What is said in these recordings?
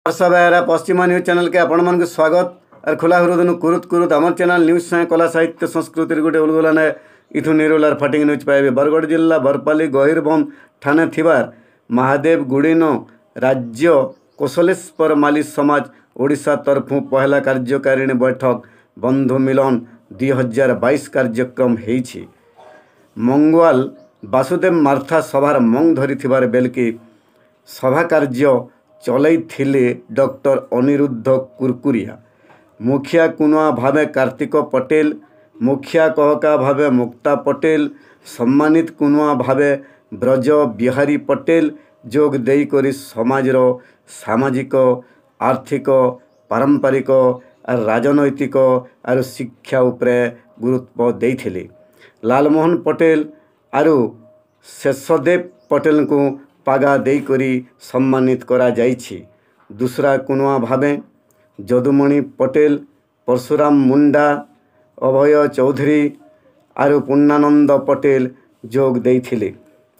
वर्षा Behera Paschima news channel के आपण मन स्वागत और खुला हृदय कुरुत कुरुत आम चैनल न्यूज से कला साहित्य संस्कृति गोटे उलगुलान इथु निरोलार फाटिंग न्यूज पाइबे। बरगढ़ जिला बरपाली गहिरबंद थाने थिबार महादेव गुड़ीन राज्य कौशलेश्वर माली समाज ओडिशा तरफु पहला कार्यकारिणी बैठक बंधु मिलन 2022 कार्यक्रम होईछि। मंगवाल वासुदेव मार्था सभार मंग धरी थिबार बेलकी सभा कार्य चलैथिले डॉक्टर अनिरुद्ध कुरकुरिया, मुखिया कुनुआ भावे कार्तिक पटेल, मुखिया कहका भावे मुक्ता पटेल, सम्मानित कुनुआ भावे ब्रज बिहारी पटेल जोग देई करी समाजर सामाजिक आर्थिक पारंपरिक और राजनैतिक और शिक्षा उपरे गुरुत्व देइथिले। लालमोहन पटेल और शेषदेव पटेल को पागा देई करी सम्मानित करा जाइछि। दूसरा कुनुआ भावे जदुमणि पटेल, परशुराम मुंडा, अभय चौधरी और पूर्णानंद पटेल जोग देइथिले।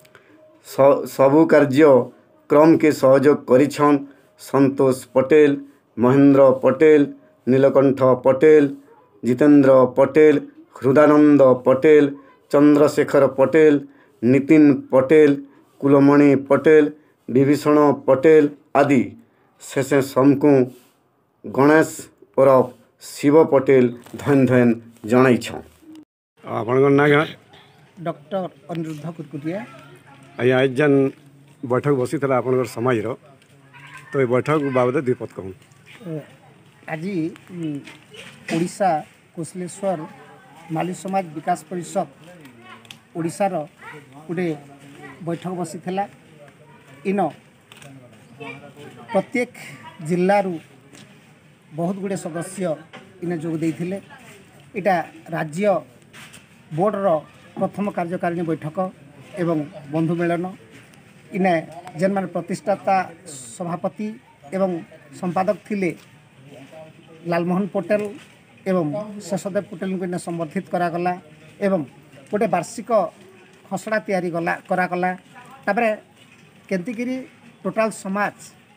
सबु कार्य क्रम के सहयोग करिछन संतोष पटेल, महेंद्र पटेल, नीलकंठ पटेल, जितेंद्र पटेल, हृदानंद पटेल, चंद्रशेखर पटेल, नितिन पटेल, कुलमणि पटेल, विभीषण पटेल आदि शेषे समकु गणेश उर्फ शिव पटेल धन धन जणाइछ। आपन ना डॉक्टर अनिरुद्ध कुरकुरिया। आज्ञा आज जेन बैठक बसी था आपन समाज तो ये बैठक बाबद द्विपद कहूँ। आज ओडिशा कौशलेश्वर माली समाज विकास परिषद ओडिशार गोटे बैठक बसी थिला। इन प्रत्येक जिल्लारू बहुत गुड़े सदस्य इन जोग देइथिले। इटा राज्य बोर्डर प्रथम कार्यकारिणी बैठक एवं बंधु मिलन। इने जेन मान प्रतिष्ठाता सभापति एवं संपादक थिले लालमोहन पटेल एवं शेषदेव पटेल को इने संबर्धित करागला एवं गोटे वार्षिक खसड़ा तैयारी करागला। तापरे केंतिगिरी टोटाल समाज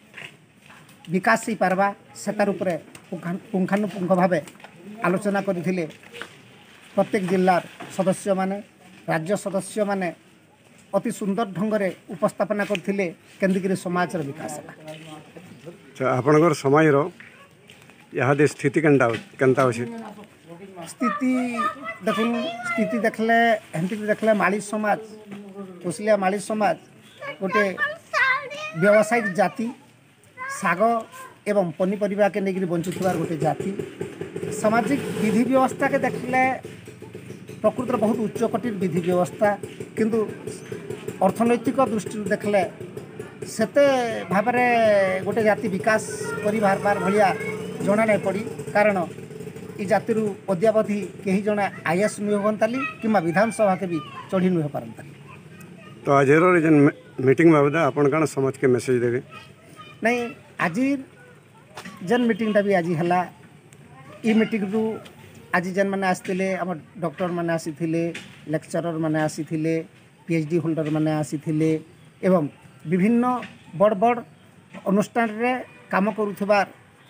विकास ही पारबा सेतार उपरे पुंखानुपुंख भावे आलोचना करथिले। प्रत्येक जिल्लार सदस्य माने राज्य सदस्य माने अति सुंदर ढंगरे उपस्थापना करथिले केंतिगिरी समाज विकास। अच्छा आपनकर समाज रो यहाँ स्थिति केनता अछि? स्थिति देखुन स्थिति देखले एमती देखले माली समाज कुशलिया माली समाज गोटे व्यावसायिक जाति साग एवं पनीपरिया के लेकर बंचुथार गोटे जाति। सामाजिक विधि व्यवस्था के देखले प्रकृतर बहुत उच्चकोटीर विधि व्यवस्था किंतु अर्थनैतिक दृष्टि देखले सेते भाबरे गोटे जाति विकास करी बार बार भलिया जना नहीं पड़ी। कारण ई जाति अद्यावधि कहीं जड़े आईएएस नुहे होताली कि विधानसभा के भी चढ़ी नुहे पारंताली। तो आज मीटिंग बाबद आपन कौन समाज के मेसेज देवे? नहीं आज जेन मीटिंगटा भी आज है ई मीटिंग रू आज जेन मैंने आसते आम डॉक्टर मैंने आसी लेक्चरर मैंने आसी पीएचडी होल्डर मैंने आसी एवं विभिन्न बड़ बड़ अनुष्ठान रे काम करुथबार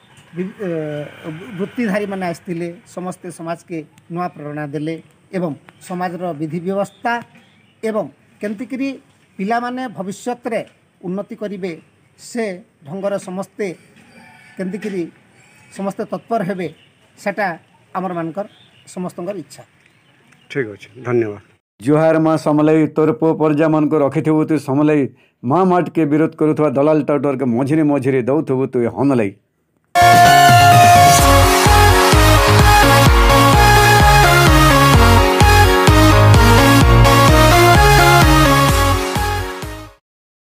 वृत्तिधारी मैंने आसते समस्ते समाज के नुआ प्रेरणा देले एवं समाजर विधि व्यवस्था एवं केमतिकरी पिला माने भविष्यत रे उन्नति करिवे से ढंगर समस्ते केमतिकरी समस्ते तत्पर हेबे सेटा आमर मानकर समस्तंकर इच्छा। ठीक अछि धन्यवाद। जुहार माँ समलई तोर पो पर्जा मन को रखिथबु तु समलई माँ माट के विरोध करुथवा दलाल टाउटर के मझिरे मझिरे दउथबु तु हनलई।